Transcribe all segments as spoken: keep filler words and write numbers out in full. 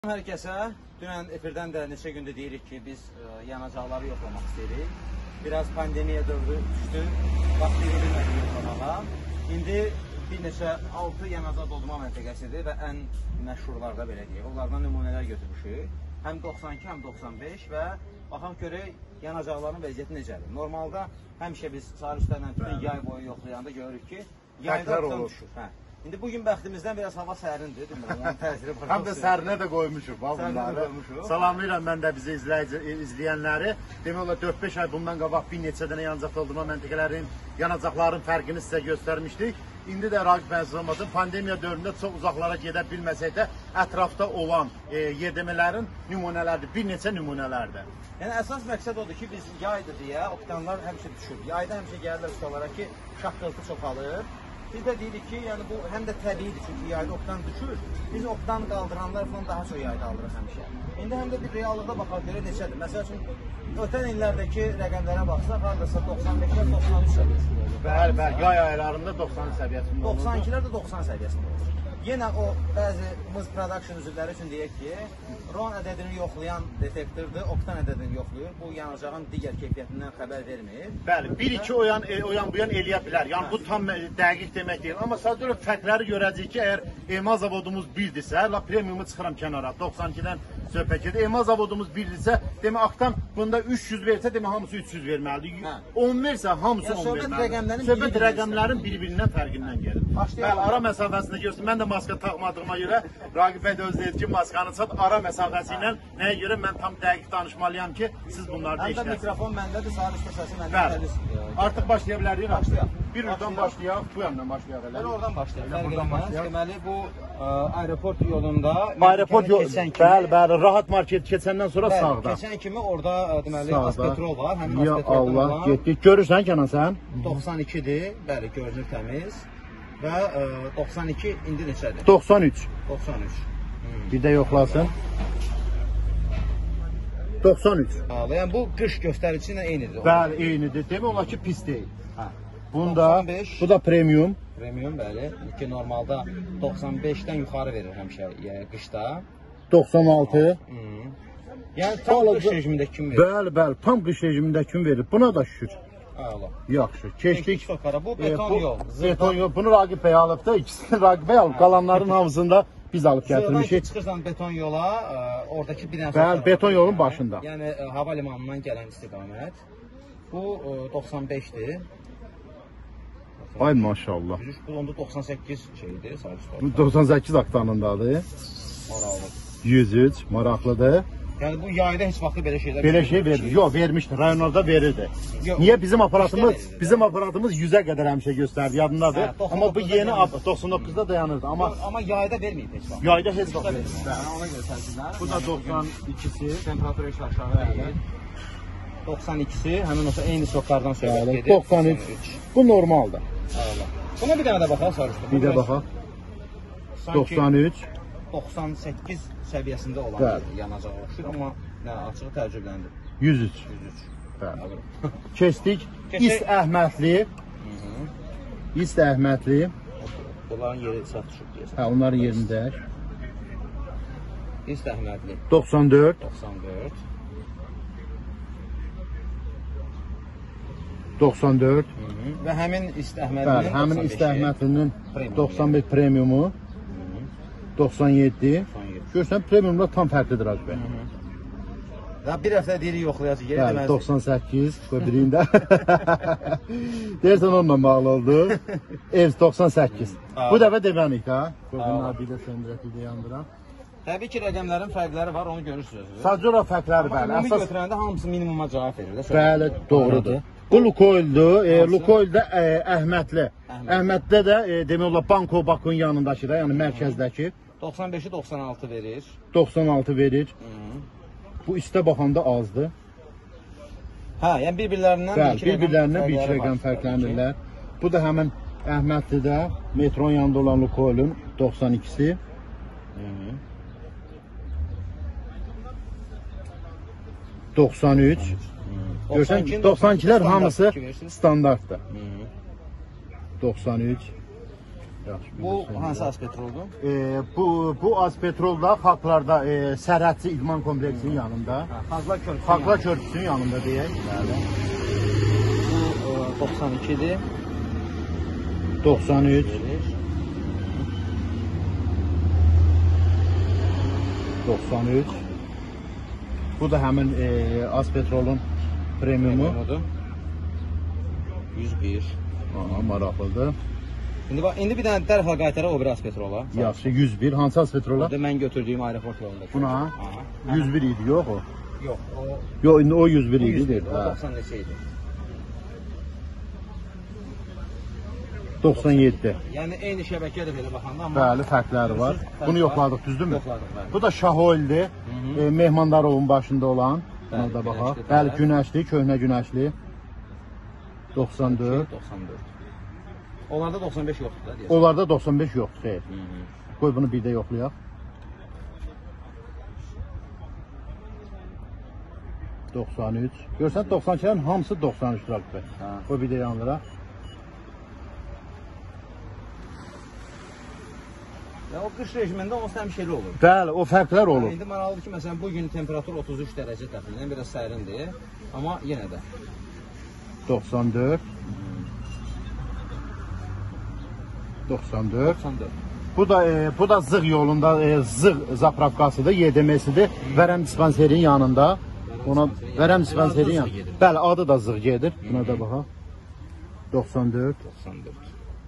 Hər kəsə, dünən efirdən də neçə gündür deyirik ki, biz ə, yanacaqları yoxlamaq istəyirik. Biraz pandemiya dövrü düşdü, vaxt verilmədi yoxlamağa. İndi bir neçə altı yanacaq doldurma məntəqəsidir və ən məşhurlarda belə deyək. Onlardan nümunələr götürmüşük. Həm doxsan iki, həm doxsan beş və baxaq görək yanacaqların vəziyyəti necədir. Normalda həmişə biz sahil üstlərlə bütün yay boyu yoxlayanda görürük ki, yayda tutan düşür. Hə. İndi bugün bəxtimizdən biraz hava sərindir, demirəm, onun təsiri var. Həm də sərinə də qoymuşuq. Bunları salamlayıram mən də bizi izləyici, izləyənləri. Demək olar dörd beş ay bundan qabaq bir neçə dənə yanacaq doldurma məntəqələrin, yanacaqların fərqini sizə göstərmişdik. İndi də Raqib Bənzəmatın pandemiya dövründə çox uzaqlara gedə bilməsək də ətrafda olan e, yerdəmələrin nümunələrdir, bir neçə nümunələrdir. Yəni əsas məqsəd odur ki, biz yaydır deyə oktanlar həmişə düşür. Yayda həmişə gəlirlər ustalara ki, şaqqıltı çoxalır. Biz də deyirik ki, yəni bu həm də təbiidir, çünki yayda oktan düşür. Biz oktan qaldıranlar falan daha çox yayda alırıq həmişə. İndi həm də bir reallıqda baxaq görə neçədir. Məsəl üçün, ötən illərdəki rəqəmlərə baxsaq, hardasa doxsan beşlər doxsan üç səviyyəsində olur. Bəli, bəli, yay aylarında doxsan səviyyəsində olur. doxsan ikilər də doxsan səviyyəsində olur. Yenə o bəzi Mız Production üzvləri üçün deyək ki, RON ədədini yoxlayan detektordur, oktan ədədini yoxlayır. Bu yanacağın digər keyfiyyətindən xəbər vermir. Bəli, bir iki oyan, e, oyan bu yan eləyə bilər. Yəni bu tam dəqiq demək deyil. Amma sadəcə fərqləri görəcəyik ki, əgər emal zavodumuz birdirsə, la premiumu çıxıram kənara, doxsan ikidən söhbət gedir. Emal zavodumuz birdirsə, demək aktan bunda üç yüz versə, demək hamısı üç yüz verməlidir. on versə, hamısı on verməlidir. Söhbət rəqəmlərin bir-birindən fərqindən gəlir. Bəli, ara məsafəsində görsün. Mən də maska taxmadığıma görə Raqib bəy də öz deyir ki, maskanı çat ara məsafəsi ilə nəyə görə mən tam dəqiq danışmalıyam ki, siz bunları da işləsin. Həm də mikrofon məndədir, sağ üstə səsi məndədir. Artıq başlaya bilərik. Başlayaq. Bir ucdan başlayaq, bu yandan başlayaq. Elə oradan başlayaq. Buradan başlayaq. Deməli bu ə, aeroport yolunda aeroport yolu keçən kimi, bəli, bəli, rahat market keçəndən sonra bəli, sağda. Keçən kimi orada deməli Aspetrol var, həmin ya Aspetroldan Allah, getdik. Görürsən Kənan sən? doxsan ikidir, bəli, görünür təmiz. Və ə, doxsan iki indi neçədir? doxsan üç. doxsan üç. Hmm. Bir də yoxlasın. doxsan üç. Yəni bu qış göstərici ilə eynidir. Bəli, eynidir. Demək olar ki, pis deyil. Hə. Bunda, doxsan beş, bu da premium. Premium, bəli. Ki normalda doxsan beşdən yuxarı verir həmişə yəni qışda. doxsan altı. Hmm. Yəni tam qış rejimində kim verir? Bəli, bəli, tam qış rejimində kim verir? Buna da şükür. Allah. Yaxşı. Keçdik. Bu beton yol. Beton yol. Bunu Raqib bəy alıb da, ikisini Raqib bəy alıb. Qalanların hamısında biz alıb gətirmişik. Çıxırsan beton yola, ə, oradakı bir dənə bəli, beton yolun başında. Yəni ə, hava limanından gələn istiqamət. Bu ə, doxsan beşdir. Ay maşallah. Bu onda doxsan səkkiz şeydir, sadəcə. Bu doxsan səkkiz aktanındadır. Maraqlı. yüz üç maraqlıdır. Yəni bu yayda heç vaxt belə şeylər belə şey verdi. Yox, vermişdi. Rayonlarda verirdi. Yox, niyə bizim aparatımız bizim aparatımız yüzə qədər həmişə göstərdi, yadındadır. Hə, amma bu yeni doxsan doqquzda dayanırdı. Amma amma yayda verməyib heç vaxt. Yayda heç vaxt vermir. Ona görə tərkiblər. Bu da doxsan ikisi, temperatur heç aşağı gəlir. doxsan ikisi, həmin o eyni soklardan söhbət gedir. doxsan üç. Bu normaldır. Allah. Buna bir dənə də baxaq sarışdı. Bir də baxaq. doxsan üç. doxsan səkkiz səviyyəsində olan yanacaq oxşur, amma nə açığı təəccübləndir. yüz üç. yüz üç. Bəli. Keçdik. İst Əhmədli. İst Əhmədli. Bunların yeri satışıb deyəsən. Hə, onların yerindəyik. İst Əhmədli. doxsan dörd. doxsan dörd. doxsan dörd. Və həmin İst Əhmədlinin bəli, həmin İst Əhmədlinin doxsan beş premiumu. doxsan yeddi. Görürsən, premiumlar tam fərqlidir Raqib bəy. Daha bir həftə deyirik yoxlayacaq, geri deməzdik. doxsan səkkiz, qoy birində. Deyirsən onunla bağlı oldu. Evs doxsan səkkiz. Bu dəfə demənik ha. Qoyduğunlar bir də söndürək, yandıran. Təbii ki, rəqəmlərin fərqləri var, onu görürsünüz. Sadəcə olaraq fərqləri bəli. Ümumi götürəndə hamısı minimuma cavab verir. Bəli, doğrudur. Bu Lukoil'dur. E, Lukoil'də e, Əhmədli. Əhməddə də e, demək olar Banko Bakın yanındakı da, yəni mərkəzdəki. doxsan beşi doxsan altı verir. doxsan altı verir. Hı. Bu istə baxanda azdır. Hə, yəni bir-birlərindən bəli, bir-birlərindən bir iki rəqəm fərqlənirlər. Bu da həmin Əhmədlidə metronun yanında olan Lukoil'ün doxsan ikisi. Hı. doxsan üç. Görsən, doxsan ikilər hamısı standartdır. doxsan üç. Yaxşı. Bu hansı aspetroldur? E, bu bu az petrolda Xalqlarda e, Sərhədçi İdman Kompleksinin yanında. Ha, Xalqlar körpüsünün Xalqlar yanında. Körpüsünün yanında deyək. Bəli. Bu e, doxsan ikidir. doxsan üç, Verir. doxsan üç. Bu da həmin e, az petrolun premiumu. Odur. yüz bir. Aha, maraqlıdır. İndi bax, indi bir dənə dərhal qaytaraq o bir aspetrola. Yaxşı, yüz bir. Hansı az petrola? Orada mən götürdüyüm aeroport yolunda. Buna? Aha. yüz bir idi, yox o. Yox, o Yox, indi o yüz bir o idi. yüz bir, deyil, o hə. doxsan neçə idi. doxsan yeddi. Yəni eyni şəbəkədir belə baxanda amma Bəli, fərqləri var. Fərq Bunu var. yoxladıq, düzdürmü? Yoxladıq, bəli. Bu da Şahoildir. E, Mehmandarovun başında olan. Buna Bəli, da baxaq. günəşli Bəli, tərəf. günəşli, köhnə günəşli. doxsan dörd. doxsan dörd. Onlarda doxsan beş yoxdur da deyəsən. Onlarda doxsan beş yoxdur, xeyr. Hı -hı. Qoy bunu bir də yoxlayaq. doxsan üç. Görsən doxsan ikilərin hamısı doxsan üç Raqib bəy. Ha. Qoy bir də yanlara. Ya o qış rejimində onsuz həmişəli olur. Bəli, o fərqlər olur. İndi maraqlıdır ki, məsələn bu gün temperatur otuz üç dərəcə təxminən, biraz sərindir, amma yenə də doxsan dörd. doxsan dörd. doxsan dörd. Bu da e, bu da Zığ yolunda e, Zığ zapravkasıdır, Y D M'sidir. Vərəm dispanserinin yanında. Ona Vərəm dispanserinin yanında. Bəli, adı da Zığ gedir. Buna da baxaq. doxsan dörd. doxsan dörd.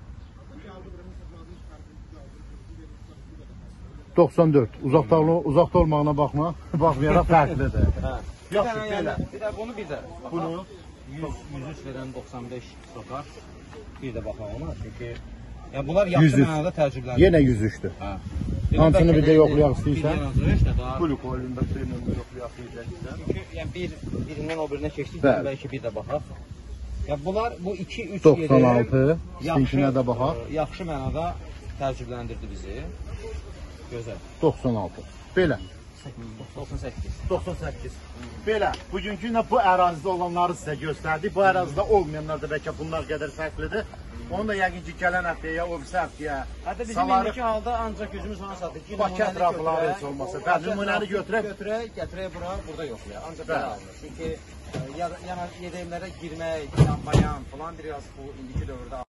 doxsan dörd. Uzaqda uzaqda olmağına baxma, baxmayaraq fərqlidir. Hə. Bir Yaxşı, dənə belə. yəni, bir də bunu bir də. Bunu yüz, yüz üç verən doxsan beş sokar. Bir də baxaq ona çünki ya bunlar yüz yaxşı üç. mənada təcrübəli. yenə yüz üçdür. Hə. Hamısını bir də bəlkə yoxlayaq bir istəyirsən. dənə yazır, işte daha. Glukolunda premiumda yoxlayaq istəyirsən. Çünki yəni bir birindən o birinə keçdik, Bəli. bəlkə bir də baxaq. Ya bunlar bu iki üç doxsan altı. İkinə də baxaq. e, yaxşı mənada təcrübələndirdi bizi. Gözəl. doxsan altı. Belə. doxsan səkkiz. doxsan səkkiz. Belə, bugünkü ilə bu ərazidə olanları sizə göstərdik. Bu ərazidə olmayanlar da bəlkə bunlar qədər fərqlidir. Onu da yəqin ki, gələn həftəyə, o birisi həftəyə Hətta bizim salarıq. indiki halda ancaq gözümüz ona satır ki, Bakı ətrafları heç olmasa. Bəli, nümunəni götürək. götürək, gətirək bura, burada yoxlayaq. Ancaq belə Bəli. alınır. Çünki e, ya- yana yedəmlərə girmək, yanmayan falan biraz bu indiki dövrdə